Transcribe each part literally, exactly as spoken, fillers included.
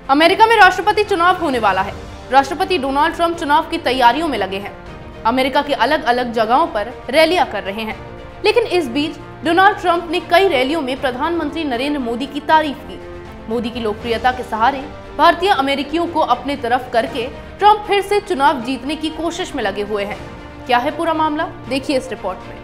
America में राष्ट्रपति चुनाव होने वाला है। राष्ट्रपति डोनाल्ड ट्रंप चुनाव की तैयारियों में लगे हैं। अमेरिका की अलग अलग जगहों पर रैलियां कर रहे हैं। लेकिन इस बीच डोनाल्ड ट्रंप ने कई रैलियों में प्रधानमंत्री नरेंद्र मोदी की तारीफ की। मोदी की लोकप्रियता के सहारे भारतीय अमेरिकियों को अपने तरफ करके ट्रंप फिर से चुनाव जीतने की कोशिश में लगे हुए हैं। क्या है पूरा मामला, देखिए इस रिपोर्ट में।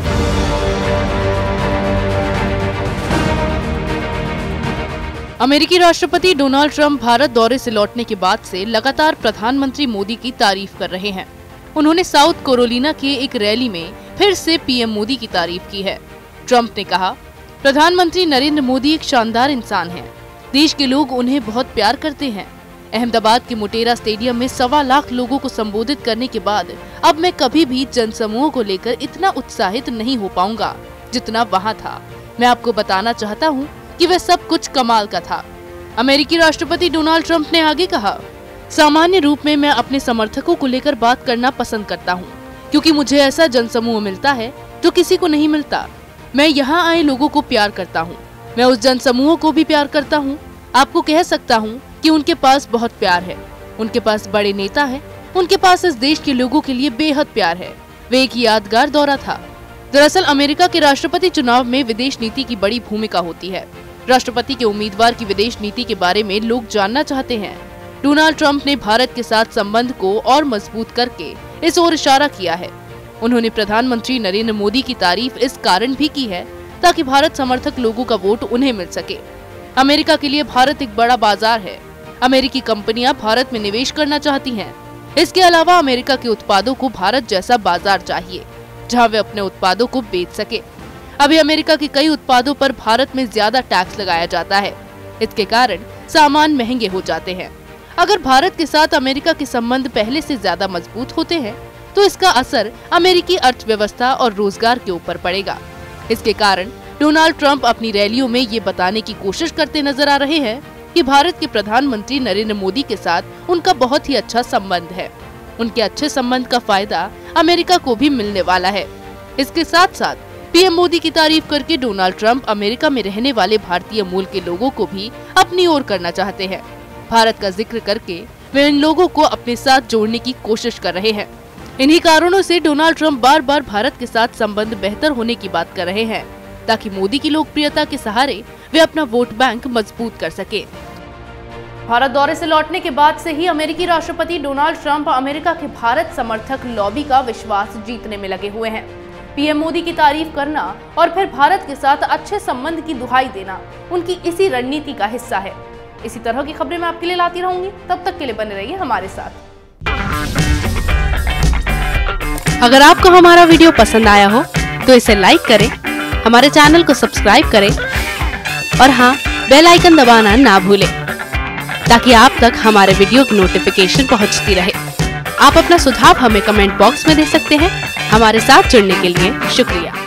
अमेरिकी राष्ट्रपति डोनाल्ड ट्रंप भारत दौरे से लौटने के बाद से लगातार प्रधानमंत्री मोदी की तारीफ कर रहे हैं। उन्होंने साउथ कैरोलिना के एक रैली में फिर से पीएम मोदी की तारीफ की है। ट्रंप ने कहा, प्रधानमंत्री नरेंद्र मोदी एक शानदार इंसान हैं। देश के लोग उन्हें बहुत प्यार करते हैं। अहमदाबाद के मोटेरा स्टेडियम में सवा लाख लोगों को संबोधित करने के बाद अब मैं कभी भी जनसमूह को लेकर इतना उत्साहित नहीं हो पाऊंगा जितना वहाँ था। मैं आपको बताना चाहता हूँ कि वह सब कुछ कमाल का था। अमेरिकी राष्ट्रपति डोनाल्ड ट्रंप ने आगे कहा, सामान्य रूप में मैं अपने समर्थकों को लेकर बात करना पसंद करता हूँ, क्योंकि मुझे ऐसा जनसमूह मिलता है जो किसी को नहीं मिलता। मैं यहाँ आए लोगों को प्यार करता हूँ। मैं उस जनसमूह को भी प्यार करता हूँ। आपको कह सकता हूँ कि उनके पास बहुत प्यार है। उनके पास बड़े नेता है। उनके पास इस देश के लोगों के लिए बेहद प्यार है। वे एक यादगार दौरा था। दरअसल अमेरिका के राष्ट्रपति चुनाव में विदेश नीति की बड़ी भूमिका होती है। राष्ट्रपति के उम्मीदवार की विदेश नीति के बारे में लोग जानना चाहते हैं। डोनाल्ड ट्रंप ने भारत के साथ संबंध को और मजबूत करके इस ओर इशारा किया है। उन्होंने प्रधानमंत्री नरेंद्र मोदी की तारीफ इस कारण भी की है ताकि भारत समर्थक लोगों का वोट उन्हें मिल सके। अमेरिका के लिए भारत एक बड़ा बाजार है। अमेरिकी कंपनियां भारत में निवेश करना चाहती हैं। इसके अलावा अमेरिका के उत्पादों को भारत जैसा बाजार चाहिए जहां वे अपने उत्पादों को बेच सके। अभी अमेरिका के कई उत्पादों पर भारत में ज्यादा टैक्स लगाया जाता है। इसके कारण सामान महंगे हो जाते हैं। अगर भारत के साथ अमेरिका के संबंध पहले से ज्यादा मजबूत होते हैं तो इसका असर अमेरिकी अर्थव्यवस्था और रोजगार के ऊपर पड़ेगा। इसके कारण डोनाल्ड ट्रंप अपनी रैलियों में ये बताने की कोशिश करते नजर आ रहे हैं कि भारत के प्रधानमंत्री नरेंद्र मोदी के साथ उनका बहुत ही अच्छा संबंध है। उनके अच्छे संबंध का फायदा अमेरिका को भी मिलने वाला है। इसके साथ साथ पीएम मोदी की तारीफ करके डोनाल्ड ट्रंप अमेरिका में रहने वाले भारतीय मूल के लोगों को भी अपनी ओर करना चाहते हैं। भारत का जिक्र करके वे इन लोगों को अपने साथ जोड़ने की कोशिश कर रहे हैं। इन्हीं कारणों से डोनाल्ड ट्रंप बार बार भारत के साथ संबंध बेहतर होने की बात कर रहे हैं ताकि मोदी की लोकप्रियता के सहारे वे अपना वोट बैंक मजबूत कर सके। भारत दौरे से लौटने के बाद से ही अमेरिकी राष्ट्रपति डोनाल्ड ट्रंप अमेरिका के भारत समर्थक लॉबी का विश्वास जीतने में लगे हुए हैं। पीएम मोदी की तारीफ करना और फिर भारत के साथ अच्छे संबंध की दुहाई देना उनकी इसी रणनीति का हिस्सा है। इसी तरह की खबरें मैं आपके लिए लाती रहूंगी। तब तक के लिए बने रहिए हमारे साथ। अगर आपको हमारा वीडियो पसंद आया हो तो इसे लाइक करें, हमारे चैनल को सब्सक्राइब करें और हाँ, बेल आइकन दबाना ना भूलें ताकि आप तक हमारे वीडियो की नोटिफिकेशन पहुंचती रहे। आप अपना सुझाव हमें कमेंट बॉक्स में दे सकते हैं। हमारे साथ जुड़ने के लिए शुक्रिया।